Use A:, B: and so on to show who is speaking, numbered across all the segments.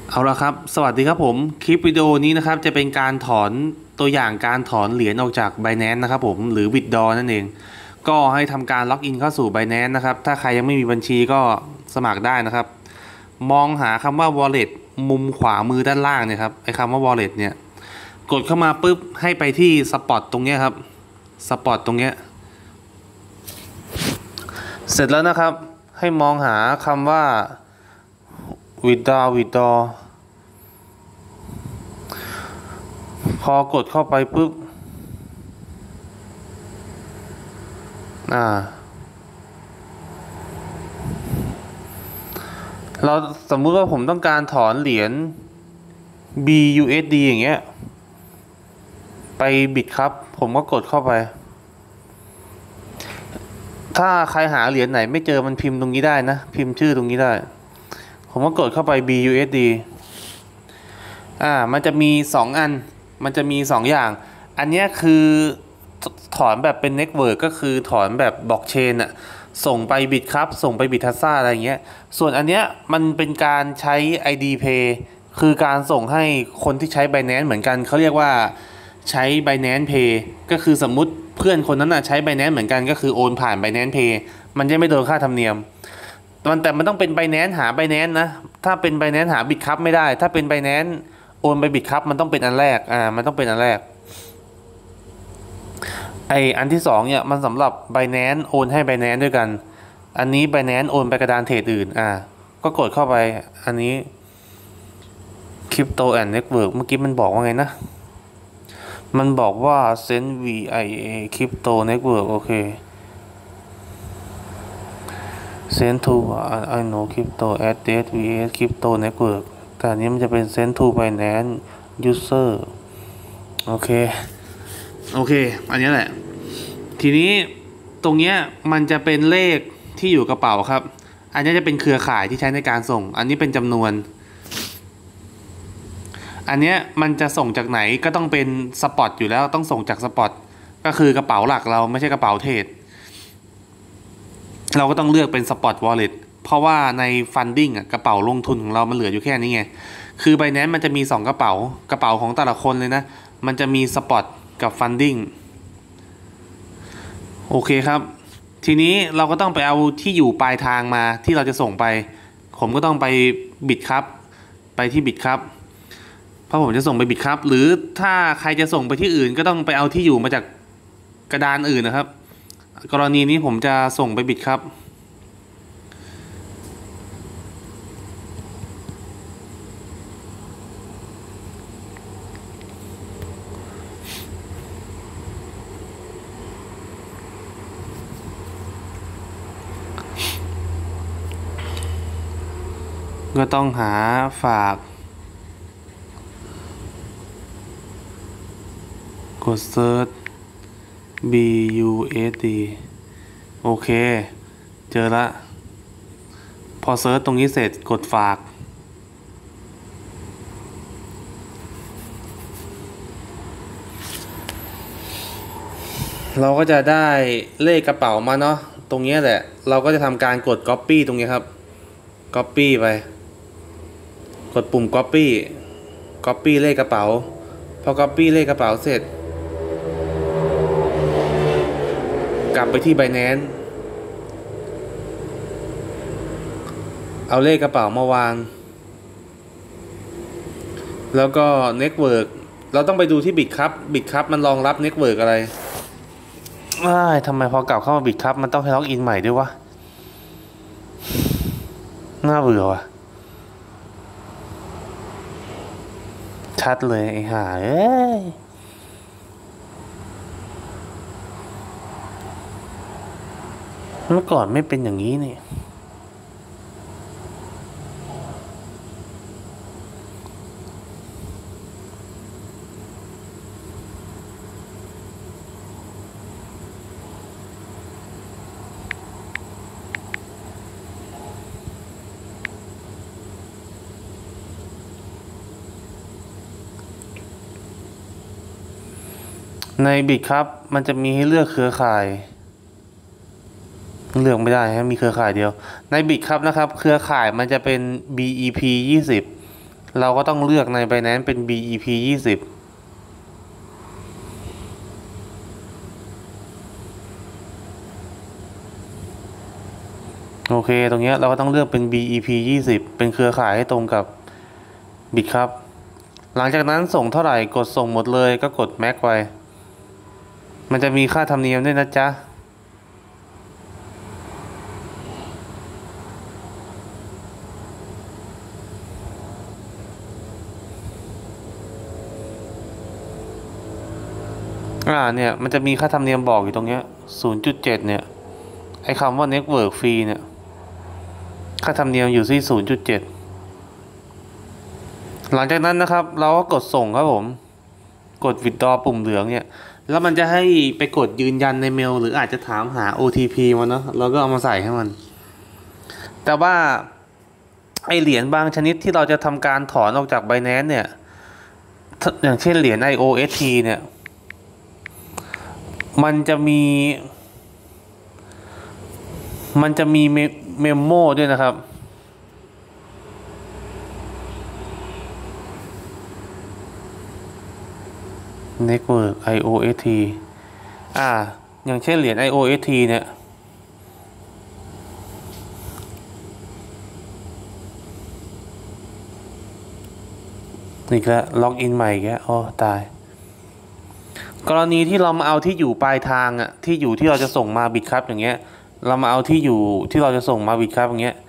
A: เอาละครับสวัสดีครับผมคลิปวิดีโอนี้นะครับจะเป็นการถอนตัวอย่างการถอนเหรียญออกจาก Binance นะครับผมหรือ Withdraw นั่นเองก็ให้ทำการล็อกอินเข้าสู่ Binance นะครับถ้าใครยังไม่มีบัญชีก็สมัครได้นะครับมองหาคำว่า Wallet มุมขวามือด้านล่างเนี่ยครับไอ้คำว่า Wallet เนี่ยกดเข้ามาปุ๊บให้ไปที่ Spot ตรงเนี้ยครับ Spot ตรงเนี้ยเสร็จแล้วนะครับให้มองหาคำว่า Withdraw พอกดเข้าไปปุ๊บเราสมมุติว่าผมต้องการถอนเหรียญ BUSD อย่างเงี้ยไปบิตครับผมก็กดเข้าไปถ้าใครหาเหรียญไหนไม่เจอมันพิมพ์ตรงนี้ได้นะพิมพ์ชื่อตรงนี้ได้ผมก็กดเข้าไป BUSD มันจะมี2 อันมันจะมี2 อย่างอันนี้คือถอนแบบเป็นเน็ตเวิร์กก็คือถอนแบบบล็อกเชนอะส่งไปบิตครับส่งไปบิตทัสซ่าอะไรเงี้ยส่วนอันเนี้ยมันเป็นการใช้ ID Pay คือการส่งให้คนที่ใช้ Binance เหมือนกันเขาเรียกว่าใช้ Binance Pay ก็คือสมมุติเพื่อนคนนั้นใช้ Binance เหมือนกันก็คือโอนผ่าน Binance Pay มันจะไม่โดนค่าธรรมเนียมแต่มันต้องเป็น Binance หา Binance นะถ้าเป็น Binance หา Bitcup ไม่ได้ถ้าเป็น Binance โอนไปบิตครับมันต้องเป็นอันแรกมันต้องเป็นอันแรกอันที่2เนี่ยมันสำหรับ Binance โอนให้ Binance ด้วยกันอันนี้ Binance โอนไปกระดานเทรดอื่นก็กดเข้าไปอันนี้ Crypto and Network เมื่อกี้มันบอกว่าไงนะมันบอกว่า send via Crypto Network โอเค send to I know Crypto address vs Crypto Network แต่อันนี้มันจะเป็น send to Binance user โอเคอันนี้แหละทีนี้ตรงเนี้ยมันจะเป็นเลขที่อยู่กระเป๋าครับอันนี้จะเป็นเครือข่ายที่ใช้ในการส่งอันนี้เป็นจำนวนอันเนี้ยมันจะส่งจากไหนก็ต้องเป็นสปอตอยู่แล้วต้องส่งจากสปอตก็คือกระเป๋าหลักเราไม่ใช่กระเป๋าเทรดเราก็ต้องเลือกเป็นสปอตวอลเล็ตเพราะว่าในฟันดิ้งกระเป๋าลงทุนของเรามันเหลืออยู่แค่นี้ไงคือ Binance มันจะมี2 กระเป๋าของแต่ละคนเลยนะมันจะมีสปอตกับฟันดิ้งโอเคครับทีนี้เราก็ต้องไปเอาที่อยู่ปลายทางมาที่เราจะส่งไปผมก็ต้องไปบิตครับไปที่บิตครับเพราะผมจะส่งไปบิตครับหรือถ้าใครจะส่งไปที่อื่นก็ต้องไปเอาที่อยู่มาจากกระดานอื่นนะครับกรณีนี้ผมจะส่งไปบิตครับก็ต้องหาฝากกดเซิร์ช BUSD โอเคเจอละพอเซิร์ชตรงนี้เสร็จกดฝากเราก็จะได้เลขกระเป๋ามาเนาะตรงนี้แหละเราก็จะทำการกด Copy ตรงนี้ครับ Copy ไปกดปุ่ม Copy เลขกระเป๋าพอ Copy เลขกระเป๋าเสร็จกลับไปที่ Binance เอาเลขกระเป๋ามาวางแล้วก็ Network เราต้องไปดูที่ Bitcup มันรองรับ Network อะไรทำไมพอกลับเข้ามาBitcupมันต้องให้ล็อกอินใหม่ด้วยวะน่าเบื่อว่ะชัดเลยไอ้ห่าเมื่อก่อนไม่เป็นอย่างนี้นี่ในบิตครับมันจะมีให้เลือกเครือข่ายเลือกไม่ได้ฮะมีเครือข่ายเดียวในบิตครับนะครับเครือข่ายมันจะเป็น BEP 20 เราก็ต้องเลือกใน Binance เป็น BEP 20โอเคตรงนี้เราก็ต้องเลือกเป็น BEP 20เป็นเครือข่ายให้ตรงกับบิตครับหลังจากนั้นส่งเท่าไหร่กดส่งหมดเลยก็กด Max ไปมันจะมีค่าธรรมเนียมด้วยนะจ๊ะเนี่ยมันจะมีค่าธรรมเนียมบอกอยู่ตรงเนี้ย 0.7 เนี่ยไอ้คำว่า Network Fee เนี่ยค่าธรรมเนียมอยู่ที่ 0.7 หลังจากนั้นนะครับเราก็กดส่งครับผมกด withdraw ปุ่มเหลืองเนี่ยแล้วมันจะให้ไปกดยืนยันในเมลหรืออาจจะถามหา OTP มันเนาะเราก็เอามาใส่ให้มันแต่ว่าไอเหรียญบางชนิดที่เราจะทำการถอนออกจาก Binance เนี่ยอย่างเช่นเหรียญ IOST เนี่ยมันจะมีเมมโมด้วยนะครับNetwork IOST อย่างเช่นเหรียญ IOST เนี่ยนี่ก็ล็อกอินใหม่แกตายกรณีที่เรามาเอาที่อยู่ปลายทางที่อยู่ที่เราจะส่งมาบิตครับอย่างเงี้ยเรามาเอาที่อยู่ที่เราจะส่งมาบิตครับอย่างเงี้ย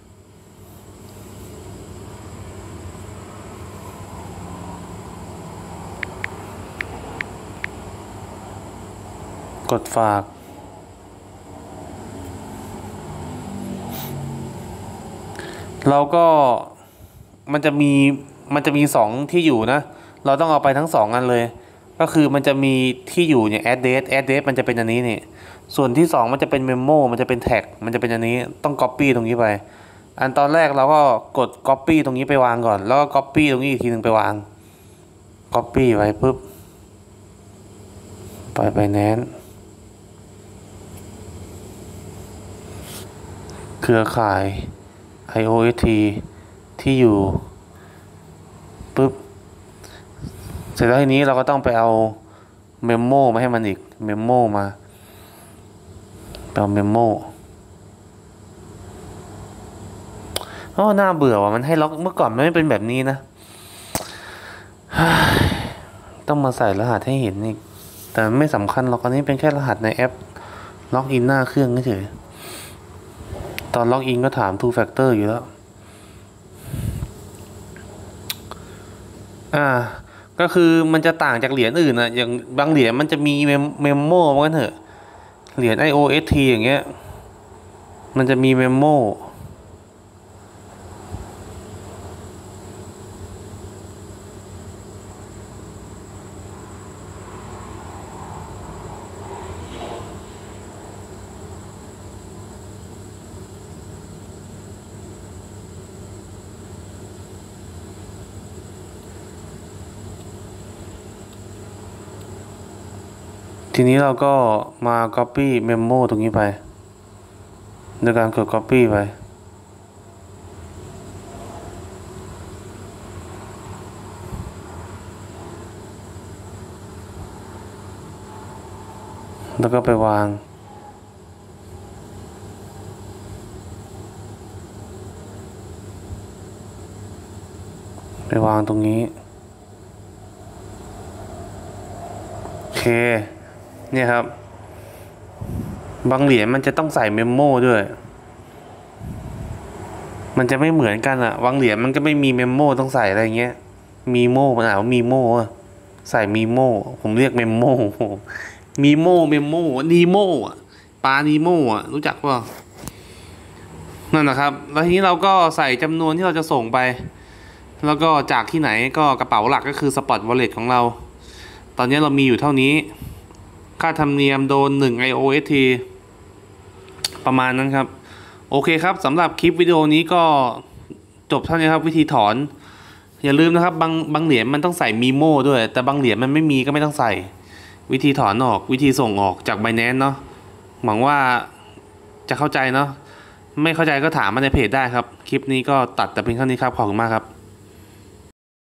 A: กดฝากเราก็มันจะมีสองที่อยู่นะเราต้องเอาไปทั้งสองอันเลยก็คือมันจะมีที่อยู่เนี่ย address มันจะเป็นอันนี้นี่ส่วนที่สองมันจะเป็น memo มันจะเป็น tag มันจะเป็นอันนี้ต้อง copy ตรงนี้ไปอันตอนแรกเราก็กด copy ตรงนี้ไปวางก่อนแล้วก็ copy ตรงนี้อีกทีหนึ่งไปวาง copy ไว้ปุ๊บไป Binance เครือข่าย IOST ที่อยู่ปุ๊บเสร็จแล้วทีนี้เราก็ต้องไปเอาเมมโมมาให้มันอีกเมมโมมาเอาเมมโมน่าเบื่อว่ะมันให้ล็อกเมื่อก่อนมันไม่เป็นแบบนี้นะต้องมาใส่รหัสให้เห็นอีกแต่ไม่สำคัญหรอกอันนี้เป็นแค่รหัสในแอปล็อกอินหน้าเครื่องเฉยตอนล็อกอินก็ถาม two factor อยู่แล้วก็คือมันจะต่างจากเหรียญอื่นอย่างบางเหรียญมันจะมีเมมโมว่างั้นเถอะเหรียญ IOST อย่างเงี้ยมันจะมีเมมโมทีนี้เราก็มา copy memo ตรงนี้ไปโดยการกด copy ไปแล้วก็ไปวางตรงนี้โอเคเนี่ยครับบางเหรียญมันจะต้องใส่เมมโมด้วยมันจะไม่เหมือนกันบางเหรียญมันก็ไม่มีเมมโมต้องใส่อะไรเงี้ยมีโมมันว่ามีโมใส่มีโมผมเรียกเมมโมมีโมเมมโมนีโมปลานีโมรู้จักป่ะนั่นนะครับแล้วทีนี้เราก็ใส่จำนวนที่เราจะส่งไปแล้วก็จากที่ไหนก็กระเป๋าหลักก็คือ Spot Wallet ของเราตอนนี้เรามีอยู่เท่านี้ค่าธรรมเนียมโดน1 IOST ประมาณนั้นครับโอเคครับสำหรับคลิปวิดีโอนี้ก็จบเท่านี้ครับวิธีถอนอย่าลืมนะครับบางเหรียญมันต้องใส่มีโม่ด้วยแต่บางเหรียญมันไม่มีก็ไม่ต้องใส่วิธีถอนออกวิธีส่งออกจาก Binance เนาะหวังว่าจะเข้าใจเนาะไม่เข้าใจก็ถามมาในเพจได้ครับคลิปนี้ก็ตัดแต่เพียงเท่านี้ครับขอบคุณมากครับ